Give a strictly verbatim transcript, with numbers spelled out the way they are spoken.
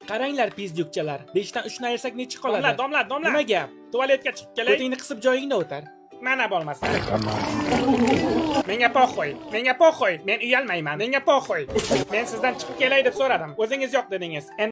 Qaranglar pizdukchalar. besh dan uch ni ayirsak necha qoladi? Domla, domla, domla. Nima gap? Tualetga chiqib kelay. O'tingni qisib joyingda o'tar. Mana bo'lmasa. Menga po'xo'y. Menga po'xo'y. Men uyalmayman. Menga po'xo'y. Men sizdan chiqib kelay deb so'radim. O'zingiz yo'q dedingiz.